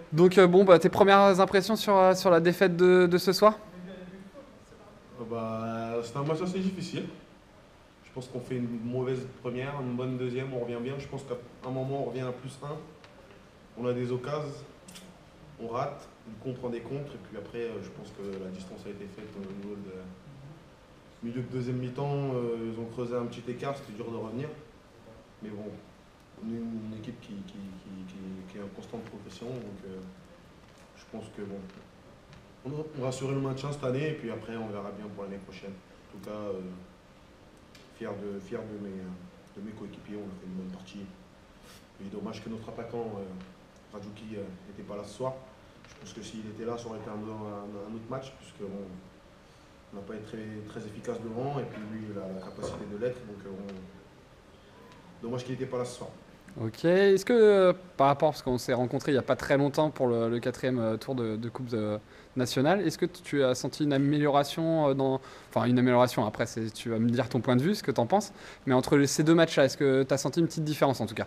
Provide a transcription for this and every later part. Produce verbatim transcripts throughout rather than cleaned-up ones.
Donc euh, bon, bah, tes premières impressions sur, euh, sur la défaite de, de ce soir? Euh, Bah, c'était un match assez difficile. Je pense qu'on fait une mauvaise première, une bonne deuxième, on revient bien. Je pense qu'à un moment, on revient à plus un. On a des occasions, on rate, du coup, on prend des contres. Et puis après, euh, je pense que la distance a été faite au niveau de milieu de deuxième mi-temps. Euh, ils ont creusé un petit écart, c'était dur de revenir. Mais bon, on est une équipe qui, qui, qui- qui- qui est en constante progression. Donc euh, je pense que bon, on va on va assurer le maintien cette année. Et puis après, on verra bien pour l'année prochaine. En tout cas, euh, fier de, fier de mes, de mes coéquipiers, on a fait une bonne partie. Il est dommage que notre attaquant, euh, Radouki, n'était pas là ce soir. Je pense que s'il était là, ça aurait été un, un- un autre match, puisque bon, on n'a pas été très, très efficace devant, et puis lui, il a la capacité de l'être. Donc euh, on- dommage qu'il n'était pas là ce soir. Ok. Est-ce que euh, par rapport, parce qu'on s'est rencontrés il n'y a pas très longtemps pour le, le quatrième euh, tour de, de Coupe euh, nationale, est-ce que tu as senti une amélioration euh, dans... Enfin, une amélioration, après, c'est- tu vas me dire ton point de vue, ce que tu en penses. Mais entre les- ces deux matchs-là, est-ce que tu as senti une petite différence en tout cas?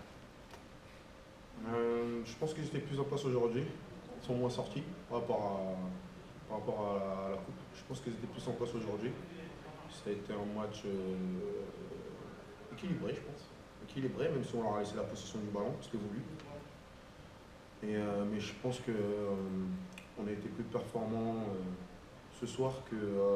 Euh, je pense qu'ils étaient plus en place aujourd'hui. Ils sont moins sortis par rapport à, par rapport à la, à la Coupe. Je pense qu'ils étaient plus en place aujourd'hui. Ça a été un match euh, équilibré, je pense. Équilibré, même si on leur a laissé la possession du ballon, c'était voulu. Et, euh, mais je pense que euh, on a été plus performants euh, ce soir que euh,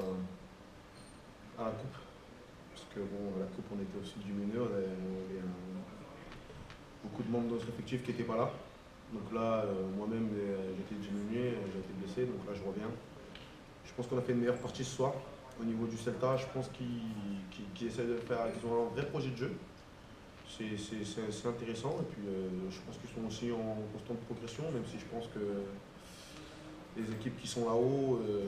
à la Coupe. Parce que bon, à la Coupe, on était aussi diminué. On avait, on avait un- beaucoup de membres de notre effectif qui n'étaient pas là. Donc là, euh, moi-même, euh, j'étais diminué, euh, j'ai été blessé, donc là, je reviens. Je pense qu'on a fait une meilleure partie ce soir. Au niveau du Celta, je pense qu'ils qu'ils- qu'ils essaient de faire, qu'ils ont un vrai projet de jeu. C'est c'est- c'est- c'est intéressant. Et puis, euh, je pense qu'ils sont aussi en constante progression, même si je pense que les équipes qui sont là-haut euh,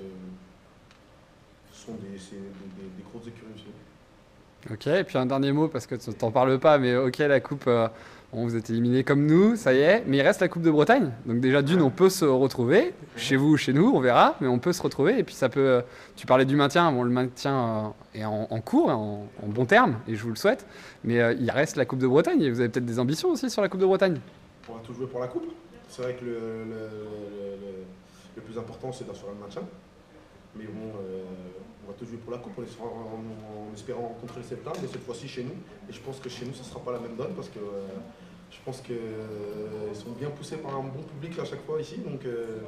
sont des, c'est des, des- des grosses écuries aussi. Ok, et puis un dernier mot, parce que tu t'en parles pas, mais ok, la coupe, euh, bon, vous êtes éliminés comme nous, ça y est, mais il reste la Coupe de Bretagne. Donc déjà, d'une, on peut se retrouver, chez vous ou chez nous, on verra, mais on peut se retrouver, et puis ça peut... euh, tu parlais du maintien, bon, le maintien euh, est en, en cours, en, en bon terme, et je vous le souhaite, mais euh, il reste la Coupe de Bretagne, et vous avez peut-être des ambitions aussi sur la Coupe de Bretagne. On va tout jouer pour la coupe. C'est vrai que le, le- le- le- le plus important, c'est d'assurer le maintien. Mais bon, euh, on va tout jouer pour la coupe en, espérant- en- en espérant rencontrer le Celta, mais cette fois-ci chez nous. Et je pense que chez nous, ce ne sera pas la même donne parce que euh, je pense qu'ils sont bien poussés par un bon public à chaque fois ici. Donc euh,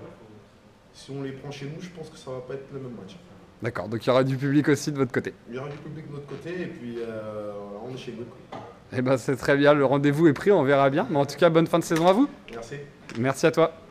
si on les prend chez nous, je pense que ça ne va pas être le même match. D'accord, donc il y aura du public aussi de votre côté. Il y aura du public de notre côté et puis euh, voilà, on est chez nous. Eh ben c'est très bien, le rendez-vous est pris, on verra bien, mais en tout cas, bonne fin de saison à vous. Merci. Merci à toi.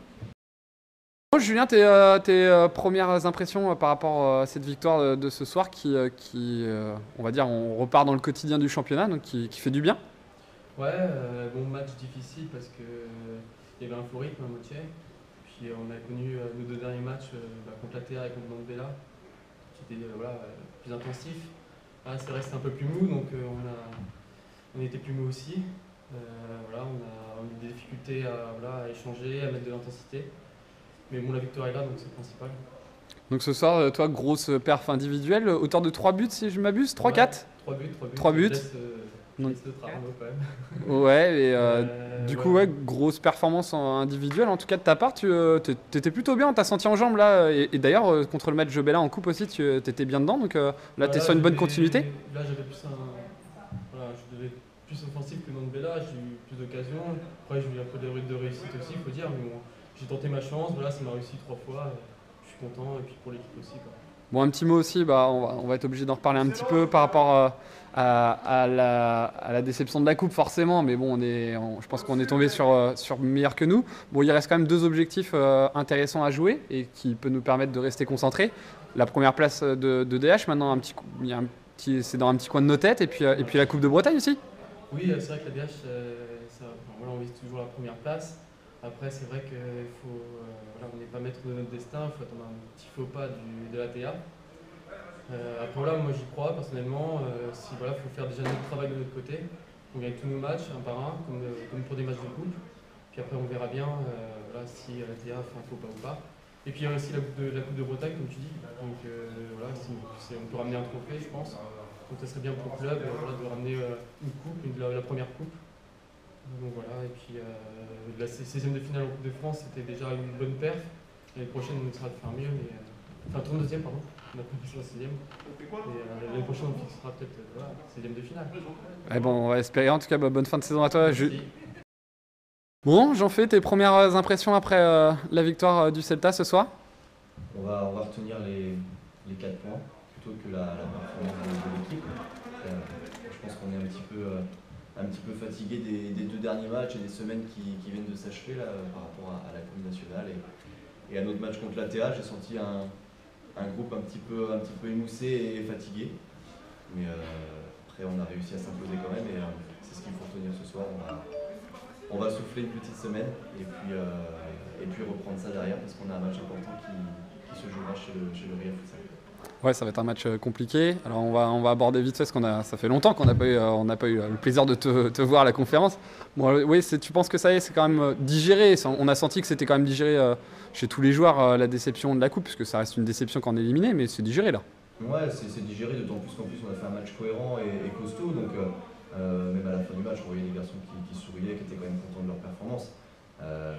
Bon, Julien, tes, euh, tes, euh, premières impressions euh, par rapport euh, à cette victoire euh, de ce soir qui, euh, qui euh, on va dire, on repart dans le quotidien du championnat, donc qui, qui fait du bien. Ouais, euh, bon match difficile parce que euh, il y avait un faux rythme à moitié. Puis euh, on a connu euh, nos deux derniers matchs euh, bah, contre l'A T A et contre Mandela, qui étaient euh, voilà, euh, plus intensifs. Là, c'est resté un peu plus mou, donc euh, on, a, on était plus mou aussi. Euh, voilà, on a eu des difficultés à, voilà, à échanger, à mettre de l'intensité. Mais bon, la victoire est là, donc c'est le principal. Donc ce soir, euh, toi, grosse perf individuelle, auteur de trois buts si je m'abuse, trois Ouais, quatre. trois buts, trois buts. Trois buts. Je laisse, euh, je Donc- laisse le Arnaud quand même. Ouais, et euh, Euh, du coup, ouais, grosse performance en individuelle. En tout cas, de ta part, tu euh, t'es- t'étais plutôt bien, on t'a senti en jambes là. Et, et d'ailleurs, euh, contre le match Jobella en coupe aussi, tu euh, t'étais bien dedans. Donc euh, là, t'es Voilà, sur une bonne j'avais- continuité. Là, j'avais plus un. Voilà, je devais plus offensif que Mandela, j'ai eu plus d'occasions. Après, j'ai eu un peu de, de réussite aussi, il faut dire. Mais bon, j'ai tenté ma chance, voilà, ça m'a réussi trois fois. Je suis content, et puis pour l'équipe aussi, quoi. Bon, un petit mot aussi, bah, on, va, on va être obligé d'en reparler un petit peu par rapport euh, à, à la, à la déception de la coupe, forcément. Mais bon, on est, on- je pense qu'on est tombé sur, euh, sur meilleur que nous. Bon, il reste quand même deux objectifs euh, intéressants à jouer et qui peuvent nous permettre de rester concentrés. La première place de, de D H, maintenant, un petit, coup- il y a un petit, c'est dans un petit coin de nos têtes. Et puis, euh, et puis la Coupe de Bretagne aussi. Oui, euh, c'est vrai que la D H, euh, ça, enfin, voilà, on vise toujours la première place. Après, c'est vrai qu'il faut. euh, voilà, on n'est pas maître de notre destin, il faut attendre un petit faux pas du, de l'A T A. Euh, après, voilà, moi j'y crois personnellement. Euh, si, voilà, faut faire déjà notre travail de notre côté. On gagne tous nos matchs un par un, comme, euh, comme pour des matchs de coupe. Puis après, on verra bien euh, voilà, si l'A T A fait un faux pas ou pas. Et puis il y a aussi la Coupe de, la coupe de Bretagne, comme tu dis. Donc euh, voilà, si, si on peut ramener un trophée, je pense. Donc ça serait bien pour le club euh, voilà, de ramener euh, une coupe, une, la, la première coupe. Donc voilà, et puis euh, la seizième de finale en Coupe de France, c'était déjà une bonne perf. L'année prochaine, on essaiera de faire mieux, mais. Euh, enfin, trente-deuxième, pardon. On a pas fait la seizième. Et euh, l'année prochaine, on fixera peut-être euh, voilà, seizième de finale. Eh bon, on va espérer. En tout cas, bah, bonne fin de saison à toi. Merci. Ju- Bon, j'en fais tes premières impressions après euh, la victoire euh, du Celta ce soir. On va, on va retenir les, les quatre points plutôt que la, la performance de, de l'équipe. Euh, je pense qu'on est un petit peu, euh, un petit peu fatigué des, des deux derniers matchs et des semaines qui, qui viennent de s'achever là, par rapport à, à la Coupe nationale et, et à notre match contre l'A T A. J'ai senti un, un groupe un petit peu, un petit peu émoussé et fatigué. Mais euh, après, on a réussi à s'imposer quand même et euh, c'est ce qu'il faut retenir ce soir. On va, on va souffler une petite semaine et puis, euh, et puis reprendre ça derrière parce qu'on a un match important qui, qui se jouera chez le, chez le Real Futsal. Ouais, ça va être un match euh, compliqué. Alors on va, on va aborder vite fait parce qu'on a, ça fait longtemps qu'on n'a pas eu, euh, on n'a pas eu euh, le plaisir de te, te voir à la conférence. Bon, euh, oui, c'est, tu penses que ça y est, c'est quand même euh, digéré. C'est- On a senti que c'était quand même digéré euh, chez tous les joueurs euh, la déception de la coupe, puisque ça reste une déception quand on est éliminé, mais c'est digéré là. Ouais, c'est c'est digéré, d'autant plus qu'en plus on a fait un match cohérent et, et costaud. Donc euh, euh, même à la fin du match, on voyait des garçons qui, qui souriaient, qui étaient quand même contents de leur performance. Euh,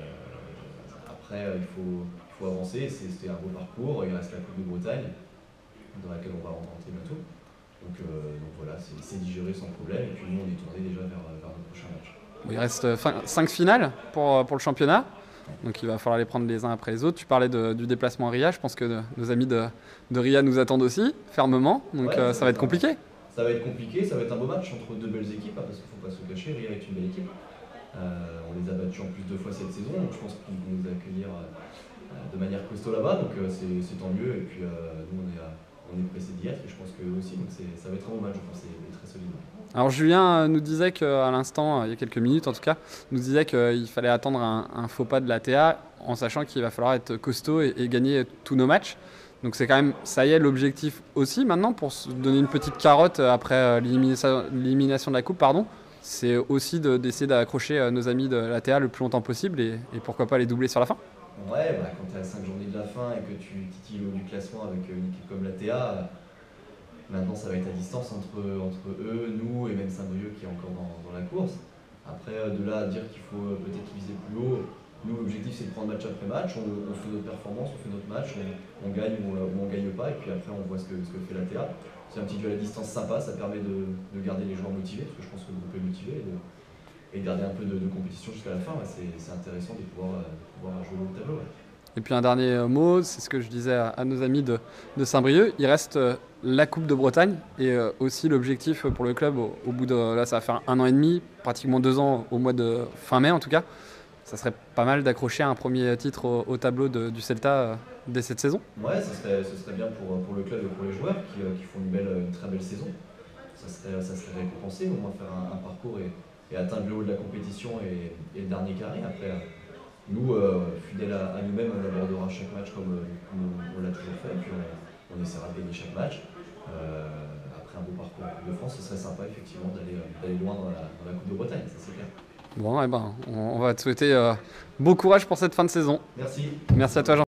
après, euh, il faut, il faut avancer. C'est- C'était un beau parcours. Il reste la Coupe de Bretagne, dans laquelle on va rentrer bientôt. Donc, euh, donc voilà, c'est c'est digéré sans problème. Et puis nous, on est tourné déjà vers, vers nos prochains matchs. Bon, il reste cinq finales pour, euh, pour le championnat, donc il va falloir les prendre les uns après les autres. Tu parlais de- du déplacement à Ria, je pense que de- nos amis de, de Ria nous attendent aussi, fermement, donc Ouais, euh, ça ça va va être être compliqué. Ça va être compliqué, ça va être un beau match entre deux belles équipes, hein, parce qu'il ne faut pas se cacher, Ria est une belle équipe. Euh, on les a battus en plus deux fois cette saison, donc je pense qu'ils vont nous accueillir euh, de manière costaud là-bas, donc euh, c'est c'est tant mieux. Et puis euh, nous, on est, à- on est pressés d'y être, et je pense qu'eux aussi, donc c'est- ça va être un beau match, je pense, et, et très solide. Alors Julien euh, nous disait qu'à l'instant, euh, il y a quelques minutes en tout cas, nous disait qu'il fallait attendre un, un faux pas de l'A T A en sachant qu'il va falloir être costaud et, et gagner tous nos matchs. Donc c'est quand même, ça y est, l'objectif aussi maintenant pour se donner une petite carotte euh, après euh, l'élimination l'élimination de la coupe, pardon. C'est aussi de- d'essayer d'accrocher euh, nos amis de l'A T A le plus longtemps possible et, et pourquoi pas les doubler sur la fin. Ouais, bah, quand tu es à cinq journées de la fin et que tu titilles le haut du classement avec une équipe comme l'A T A, euh, maintenant ça va être à distance entre, entre eux, nous et même Saint-Brieuc qui est encore dans, dans la course. Après, euh, de là à dire qu'il faut euh, peut-être viser plus haut, nous l'objectif c'est de prendre match après match, on, on fait notre performance, on fait notre match, on, on gagne ou on, ou on gagne pas, et puis après on voit ce que, ce que fait l'A T A. C'est un petit duel à distance sympa, ça permet de, de garder les joueurs motivés, parce que je pense que le groupe est motivé, et de, et de garder un peu de, de compétition jusqu'à la fin. Ouais, c'est c'est intéressant de pouvoir, euh, de pouvoir jouer le haut de tableau. Ouais. Et puis un dernier euh, mot, c'est ce que je disais à, à nos amis de, de Saint-Brieuc, il reste euh, la Coupe de Bretagne et euh, aussi l'objectif pour le club au, au bout de, là ça va faire un an et demi, pratiquement deux ans au mois de fin mai en tout cas, ça serait pas mal d'accrocher un premier titre au, au tableau de- du Celta euh, dès cette saison. Ouais, ce serait, ce serait bien pour, pour le club et pour les joueurs qui, euh, qui font une, belle, une très belle saison. Ça serait, ça serait récompensé, au moins faire un, un parcours et, et atteindre le haut de la compétition et, et le dernier carré. Après, euh, nous, euh, fidèles à, à nous-mêmes, on abordera chaque match comme, euh, comme on, on l'a toujours fait, puis on, on essaiera de gagner chaque match. Euh, après un beau parcours en Coupe de France, ce serait sympa effectivement d'aller euh, d'aller loin dans la, dans la Coupe de Bretagne, ça c'est clair. Bon, eh ben, on, on va te souhaiter euh, bon courage pour cette fin de saison. Merci. Merci à toi Jean.